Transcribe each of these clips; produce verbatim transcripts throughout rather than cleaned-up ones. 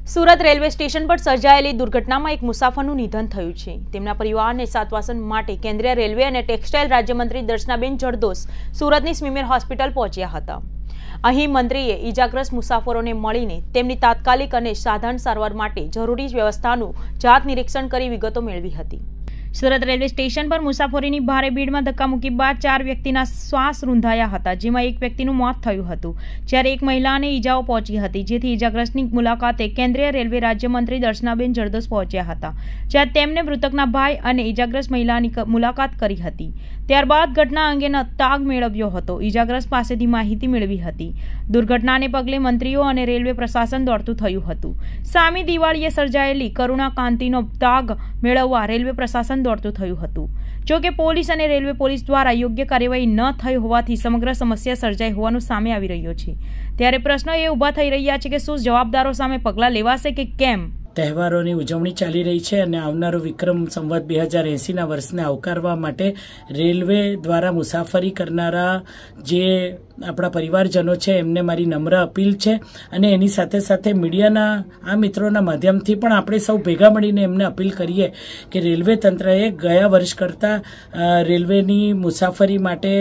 Surat railway station પર સર્જાયેલી દુર્ઘટનામાં એક મુસાફરનું નિધન થયું છે। તેમના પરિવારને સાંત્વના માટે કેન્દ્રીય રેલવે અને ટેક્સટાઇલ રાજ્યમંત્રી દર્શનાબેન જરદોસ સુરતની સ્મીમેર હોસ્પિટલ પહોંચ્યા હતા। અહીં મંત્રીએ ઈજાગ્રસ્ત મુસાફરોને મળીને તેમની તાત્કાલિક અને સાધન સારવાર માટે જરૂરી વ્યવસ્થાનું જાત નિરીક્ષણ કરી વિગતો મેળવી હતી। સુરત રેલવે સ્ટેશન પર મુસાફરીની ભારે ભીડમાં ધક્કામુક્કી બાદ ચાર વ્યક્તિના શ્વાસ રૂંધાયા હતા, જેમાં એક વ્યક્તિનું મોત થયું હતું, જ્યારે એક મહિલાને ઈજાઓ પહોંચી હતી, જેથી ઈજાગ્રસ્તની મુલાકાતે કેન્દ્રીય રેલવે રાજ્યમંત્રી દર્શનાબેન જરદોસ પહોંચ્યા હતા, જ્યાં તેમને મૃતકના ભાઈ અને ઈજાગ્રસ્ત મહિલાની મુલાકાત કરી હતી। ત્યારબાદ ઘટના અંગેનો તાગ મેળવ્યો હતો, ઈજાગ્રસ્ત પાસેથી માહિતી મેળવી હતી। દુર્ઘટનાને પગલે મંત્રીઓ અને રેલવે પ્રશાસન દોડતું થયું હતું। સામી દિવાળીએ સર્જાયેલી કરુણા કાંતિનો તાગ મેળવવા રેલવે પ્રશાસન દોડતું થયું હતું। જો કે પોલીસ અને રેલવે પોલીસ દ્વારા યોગ્ય કાર્યવાહી ન થઈ હોવાથી સમગ્ર સમસ્યા સર્જાઈ હોવાનું સામે આવી રહ્યો છે। ત્યારે પ્રશ્નો એ ઊભા થઈ રહ્યા છે કે શું જવાબદારો સામે પગલાં લેવાશે કે કેમ? તહેવારોની ઉજવણી ચાલી રહી છે અને આવનારો વિક્રમ સંવત બે હજાર એંસીના વર્ષને આવકારવા માટે રેલવે દ્વારા મુસાફરી કરનારા જે આપણા પરિવારજનો છે એમને મારી નમ્ર અપીલ છે અને એની સાથે સાથે મીડિયાના આ મિત્રોના માધ્યમથી પણ આપણે સૌ ભેગા મળીને એમને અપીલ કરીએ કે રેલવે તંત્રએ ગયા વર્ષ કરતાં રેલવેની મુસાફરી માટે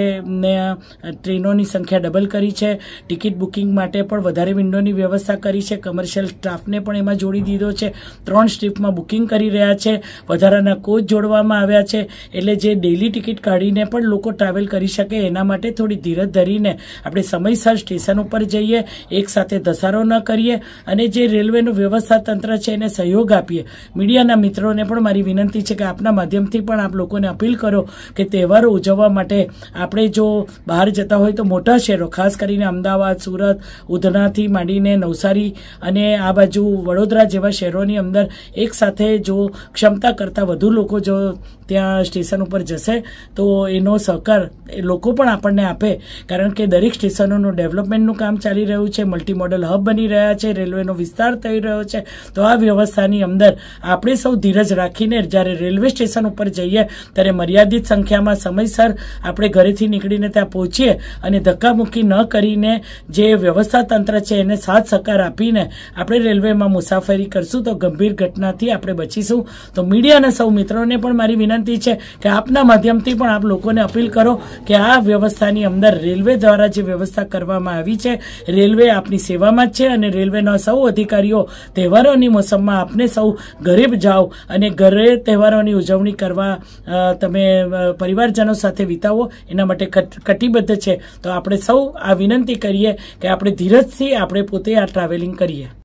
ટ્રેનોની સંખ્યા ડબલ કરી છે, ટિકિટ બુકિંગ માટે પણ વધારે વિન્ડોની વ્યવસ્થા કરી છે, કમર્શિયલ સ્ટાફને પણ એમાં જોડી દીધો છે, ત્રણ શિફ્ટમાં બુકિંગ કરી રહ્યા છે, વધારાના કોચ જોડવામાં આવ્યા છે, એટલે જે ડેલી ટિકિટ કાઢીને પણ લોકો ટ્રાવેલ કરી શકે એના માટે થોડી ધીરજ ધરીને આપણે સમયસર સ્ટેશન ઉપર જઈએ, એક સાથે ધસારો ન કરીએ અને જે રેલવેનું વ્યવસ્થા તંત્ર છે એને સહયોગ આપીએ। મીડિયાના મિત્રોને પણ મારી વિનંતી છે કે આપના માધ્યમથી પણ આપ લોકોને અપીલ કરો કે તહેવારો ઉજવવા માટે આપણે જો બહાર જતા હોય તો મોટા શહેરો ખાસ કરીને અમદાવાદ, સુરત, ઉધનાથી માંડીને નવસારી અને આ બાજુ વડોદરા જેવા શહેરોની અંદર એક સાથે જો ક્ષમતા કરતાં વધુ લોકો જો ત્યાં સ્ટેશન ઉપર જશે તો એનો સહકાર લોકો પણ આપણને આપે, કારણ કે દરેક સ્ટેશનોનું ડેવલપમેન્ટનું કામ ચાલી રહ્યું છે, મલ્ટી મોડલ હબ બની રહ્યા છે, રેલવેનો વિસ્તાર થઈ રહ્યો છે। તો આ વ્યવસ્થાની અંદર આપણે સૌ ધીરજ રાખીને જ્યારે રેલવે સ્ટેશન ઉપર જઈએ ત્યારે મર્યાદિત સંખ્યામાં સમયસર આપણે ઘરેથી નીકળીને ત્યાં પહોંચીએ અને ધક્કામુક્કી ન કરીને જે વ્યવસ્થા તંત્ર છે એને સાથ સહકાર આપીને આપણે રેલવેમાં મુસાફરી કરશું તો ગંભીર ઘટનાથી આપણે બચીશું। તો મીડિયાના સૌ મિત્રોને પણ મારી વિનંતી છે કે આપના માધ્યમથી પણ આપ લોકોને અપીલ કરો કે આ વ્યવસ્થાની અંદર રેલવે દ્વારા જે વ્યવસ્થા કરવામાં આવી છે, રેલવે આપની સેવામાં જ છે અને રેલવેના સૌ અધિકારીઓ તહેવારોની મોસમમાં આપને સૌ ઘરે જાઓ અને ઘરે તહેવારોની ઉજવણી કરવા તમે પરિવારજનો સાથે વિતાવો એના માટે કટિબદ્ધ છે। તો આપણે સૌ આ વિનંતી કરીએ કે આપણે ધીરજથી આપણે પોતે આ ટ્રાવેલિંગ કરીએ।